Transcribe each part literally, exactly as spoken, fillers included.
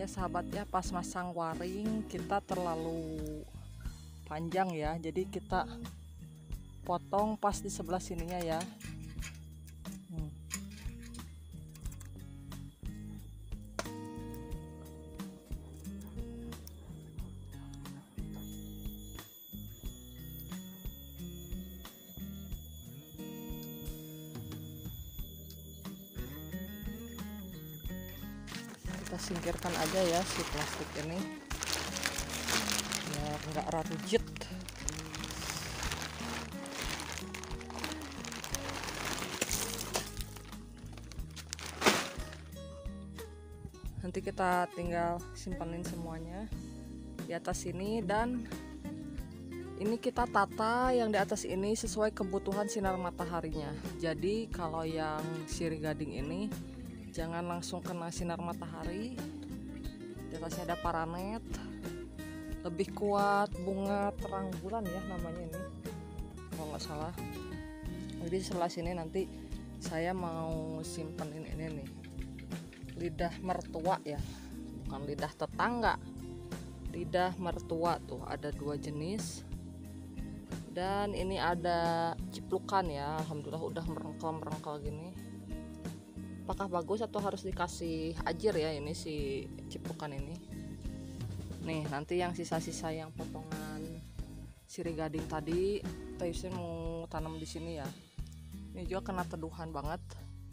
ya sahabat ya, pas masang waring kita terlalu panjang ya, jadi kita potong pas di sebelah sininya ya. hmm. Kita singkirkan aja ya si plastik ini biar nggak rigid. Nanti kita tinggal simpanin semuanya di atas sini, dan ini kita tata yang di atas ini sesuai kebutuhan sinar mataharinya. Jadi kalau yang sirih gading ini jangan langsung kena sinar matahari. Di atasnya ada paranet, lebih kuat bunga terang bulan ya namanya ini kalau nggak salah. Jadi sebelah sini nanti saya mau simpenin ini nih, lidah mertua ya, bukan lidah tetangga, lidah mertua. Tuh ada dua jenis, dan ini ada ciplukan ya. Alhamdulillah udah merengkel-merengkel gini. Apakah bagus atau harus dikasih ajir ya ini si ciplukan ini? Nih nanti yang sisa-sisa yang potongan sirih gading tadi saya mau tanam di sini ya. Ini juga kena teduhan banget.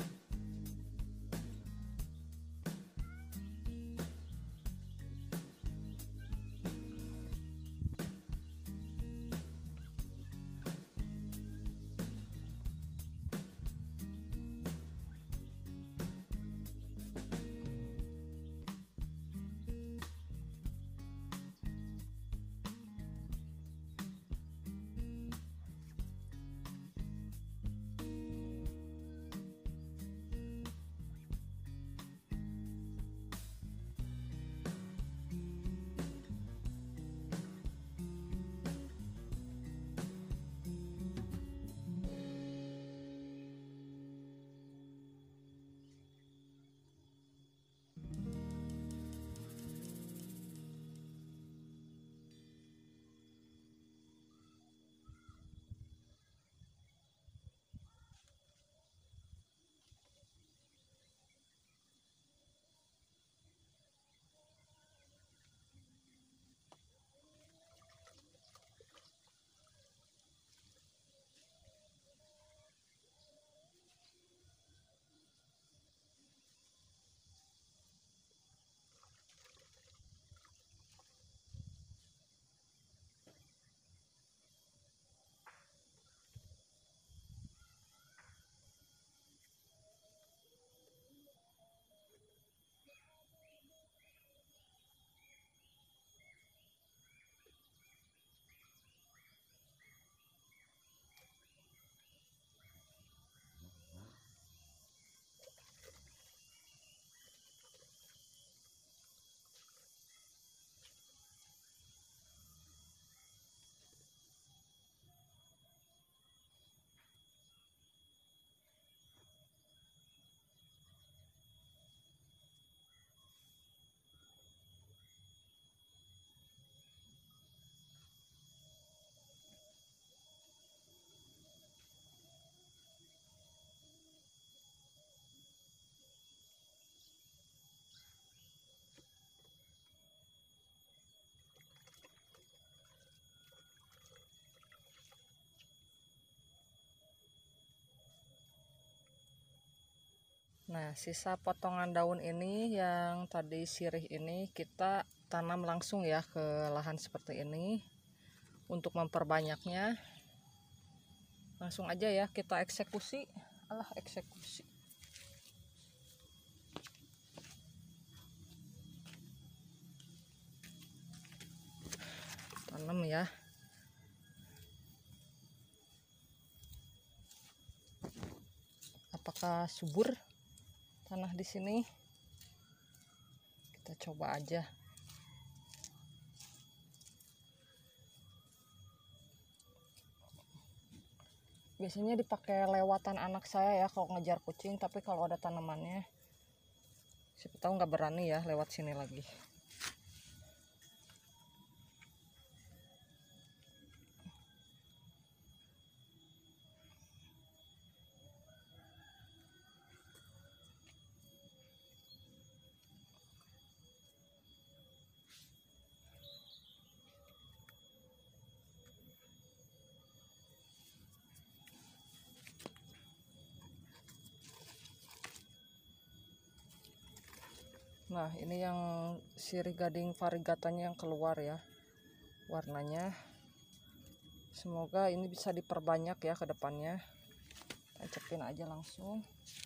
Nah, sisa potongan daun ini yang tadi sirih ini kita tanam langsung ya ke lahan seperti ini. Untuk memperbanyaknya, langsung aja ya kita eksekusi. Alah, eksekusi. Tanam ya. Apakah subur tanah di sini? Kita coba aja. Biasanya dipakai lewatan anak saya ya kalau ngejar kucing, tapi kalau ada tanamannya Siapa tahu nggak berani ya lewat sini lagi. Nah, ini yang sirih gading variegatanya yang keluar ya warnanya. Semoga ini bisa diperbanyak ya ke depannya. Tancepin aja langsung.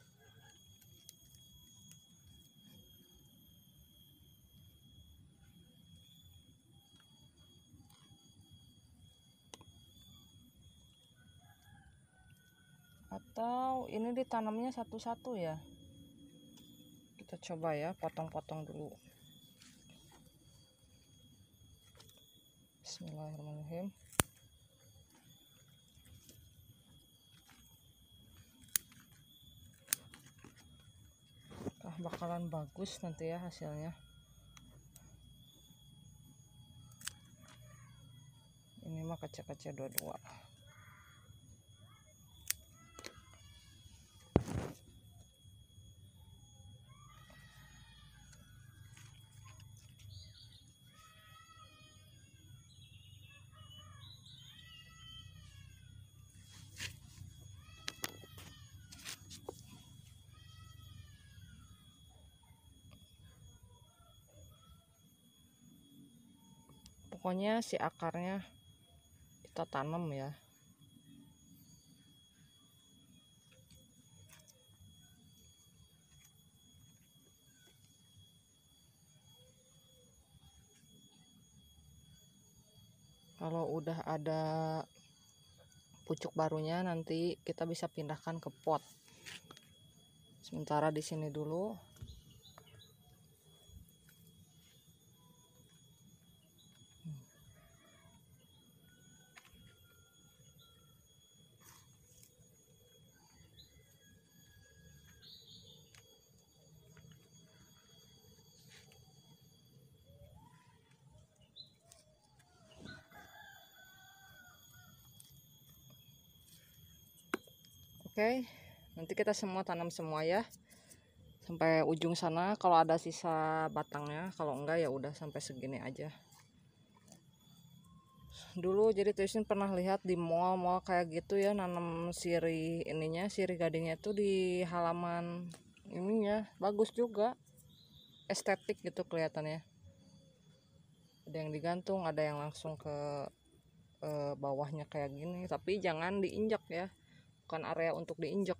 Atau ini ditanamnya satu-satu ya. Kita coba ya, potong-potong dulu. Bismillahirrahmanirrahim. Ah, bakalan bagus nanti ya hasilnya. Ini mah kecil-kecil dua-dua. Pokoknya si akarnya kita tanam ya. Kalau udah ada pucuk barunya nanti kita bisa pindahkan ke pot. Sementara di sini dulu. Oke, nanti kita semua tanam semua ya sampai ujung sana. Kalau ada sisa batangnya, kalau enggak ya udah sampai segini aja. Dulu jadi Tuyusin pernah lihat di mall-mall kayak gitu ya, nanam sirih ininya, sirih gadingnya itu di halaman ininya, bagus juga, estetik gitu kelihatannya. Ada yang digantung, ada yang langsung ke eh, bawahnya kayak gini, tapi jangan diinjak ya, bukan area untuk diinjak.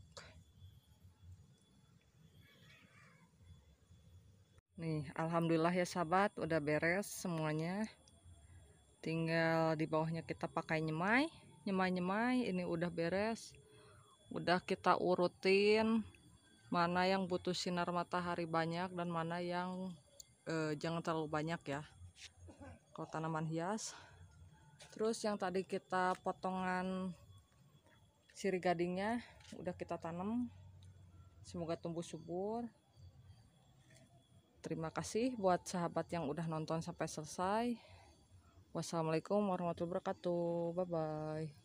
Nih, alhamdulillah ya sahabat, udah beres semuanya. Tinggal di bawahnya kita pakai nyemai, nyemai-nyemai. Ini udah beres. Udah kita urutin mana yang butuh sinar matahari banyak dan mana yang eh, jangan terlalu banyak ya. Kalau tanaman hias. Terus yang tadi kita potongan sirih gadingnya udah kita tanam. Semoga tumbuh subur. Terima kasih buat sahabat yang udah nonton sampai selesai. Wassalamualaikum warahmatullahi wabarakatuh. Bye bye.